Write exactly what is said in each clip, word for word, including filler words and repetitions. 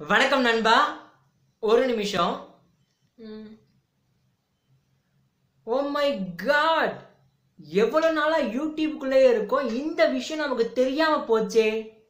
வணக்கம் நண்பா. ஒரு நிமிஷம். ஓ மை காட், எவ்வளவு நாளா யூடியூப்குள்ளே இருக்கோம், இந்த விஷயம் நமக்கு தெரியாம போச்சே.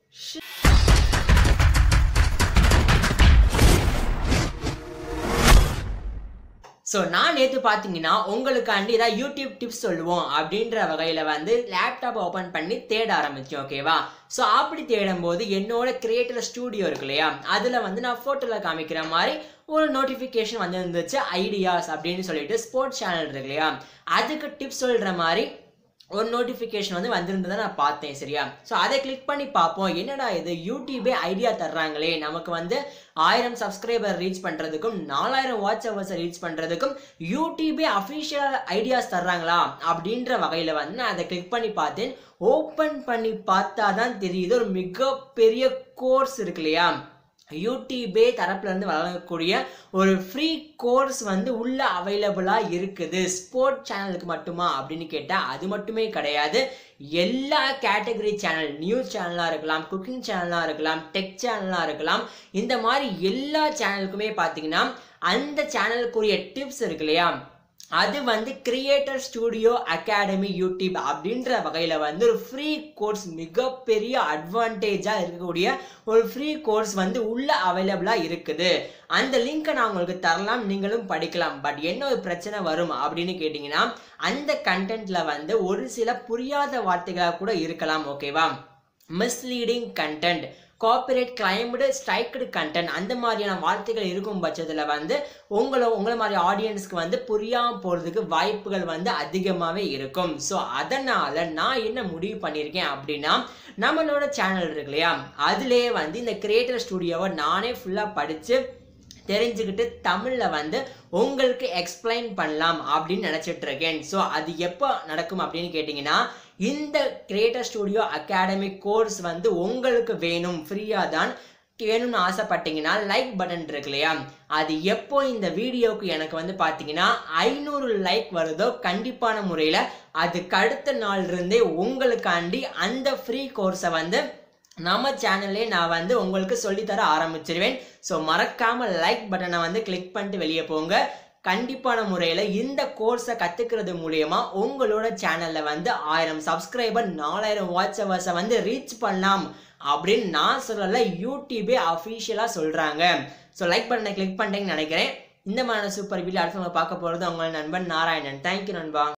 ஸோ நான் நேற்று பார்த்தீங்கன்னா உங்களுக்காண்டி ஏதாவது யூடியூப் டிப்ஸ் சொல்லுவோம் அப்படின்ற வகையில் வந்து லேப்டாப் ஓப்பன் பண்ணி தேட ஆரம்பித்தேன். ஓகேவா? ஸோ அப்படி தேடும் போது என்னோட கிரியேட்டர் ஸ்டூடியோ இருக்கு இல்லையா, அதில் வந்து நான் ஃபோட்டோவில் காமிக்கிற மாதிரி ஒரு நோட்டிஃபிகேஷன் வந்து இருந்துச்சு. ஐடியாஸ் அப்படின்னு சொல்லிட்டு ஸ்போர்ட்ஸ் சேனல் இருக்கு இல்லையா, அதுக்கு டிப்ஸ் சொல்கிற மாதிரி ஒரு நோட்டிஃபிகேஷன் வந்து வந்திருந்ததை நான் பார்த்தேன். சரியா? ஸோ அதை கிளிக் பண்ணி பார்ப்போம், என்னடா இது யூடியூபே ஐடியா தர்றாங்களே, நமக்கு வந்து ஆயிரம் சப்ஸ்கிரைபர் ரீச் பண்ணுறதுக்கும் நாலாயிரம் வாட்ச் ஹவர்ஸை ரீச் பண்ணுறதுக்கும் யூடியூபே அஃபிஷியல் ஐடியாஸ் தர்றாங்களா அப்படின்ற வகையில் வந்து நான் அதை கிளிக் பண்ணி பார்த்தேன். ஓப்பன் பண்ணி பார்த்தா தான் தெரியுது, ஒரு மிகப்பெரிய கோர்ஸ் இருக்கு இல்லையா, யூடியூபே தரப்புல இருந்து வழங்கக்கூடிய ஒரு ஃப்ரீ கோர்ஸ் வந்து உள்ள அவைலபிளா இருக்குது. ஸ்போர்ட்ஸ் சேனலுக்கு மட்டுமா அப்படின்னு கேட்டா அது மட்டுமே கிடையாது. எல்லா கேட்டகரி சேனல், நியூஸ் சேனலா இருக்கலாம், குக்கிங் சேனலா இருக்கலாம், டெக் சேனலா இருக்கலாம், இந்த மாதிரி எல்லா சேனலுக்குமே பார்த்தீங்கன்னா அந்த சேனலுக்குரிய டிப்ஸ் இருக்கு இல்லையா, அது வந்து கிரியேட்டர் ஸ்டூடியோ அகாடமி யூடியூப் அப்படின்ற வகையில் வந்து ஒரு ஃப்ரீ கோர்ஸ், மிகப்பெரிய அட்வான்டேஜாக இருக்கக்கூடிய ஒரு ஃப்ரீ கோர்ஸ் வந்து உள்ள அவைலபிளாக இருக்குது. அந்த லிங்கை நான் உங்களுக்கு தரலாம், நீங்களும் படிக்கலாம். பட் என்ன ஒரு பிரச்சனை வரும் அப்படின்னு கேட்டிங்கன்னா, அந்த கண்டென்ட்ல வந்து ஒரு சில புரியாத வார்த்தைகளாக கூட இருக்கலாம். ஓகேவா? Misleading content, copyright claimed, striked content, அந்த மாதிரியான வார்த்தைகள் இருக்கும் பட்சத்தில் வந்து உங்களை உங்களை மாதிரி ஆடியன்ஸ்க்கு வந்து புரியாமல் போகிறதுக்கு வாய்ப்புகள் வந்து அதிகமாகவே இருக்கும். ஸோ அதனால் நான் என்ன முடிவு பண்ணியிருக்கேன் அப்படின்னா, நம்மளோட சேனல் இருக்கு இல்லையா, அதுலேயே வந்து இந்த கிரியேட்டர் ஸ்டூடியோவை நானே ஃபுல்லாக படித்து தெரிஞ்சுக்கிட்டு தமிழில் வந்து உங்களுக்கு எக்ஸ்பிளைன் பண்ணலாம் அப்படின்னு நினச்சிட்டு இருக்கேன். ஸோ அது எப்போ நடக்கும் அப்படின்னு கேட்டிங்கன்னா, இந்த கிரியேட்டர் ஸ்டூடியோ அகாடமி கோர்ஸ் வந்து உங்களுக்கு வேணும், ஃப்ரீயாக தான் வேணும்னு ஆசைப்பட்டீங்கன்னா லைக் பட்டன் இருக்கு இல்லையா, அது எப்போ இந்த வீடியோவுக்கு எனக்கு வந்து பார்த்தீங்கன்னா ஐநூறு லைக் வருதோ கண்டிப்பான முறையில் அதுக்கு அடுத்த நாள் இருந்தே உங்களுக்காண்டி அந்த ஃப்ரீ கோர்ஸை வந்து நம்ம சேனல்லே நான் வந்து உங்களுக்கு சொல்லித்தர ஆரம்பிச்சிருவேன். ஸோ மறக்காமல் லைக் பட்டனை வந்து கிளிக் பண்ணிட்டு வெளியே போங்க. கண்டிப்பான முறையில் இந்த கோர்ஸை கற்றுக்கிறது மூலயமா உங்களோட சேனலில் வந்து ஆயிரம் சப்ஸ்கிரைபர் நாலாயிரம் வாட்ச் ஹவர்ஸை வந்து ரீச் பண்ணலாம் அப்படின்னு நான் சொல்லலை, யூடியூபே அஃபிஷியலாக சொல்கிறாங்க. ஸோ லைக் பட்டனை கிளிக் பண்ணிட்டேன்னு நினைக்கிறேன். இந்த மாதிரி சூப்பர் வீடியோ அடுத்தவங்க பார்க்க போகிறது உங்கள் நண்பன் நாராயணன். தேங்க்யூ நண்பா.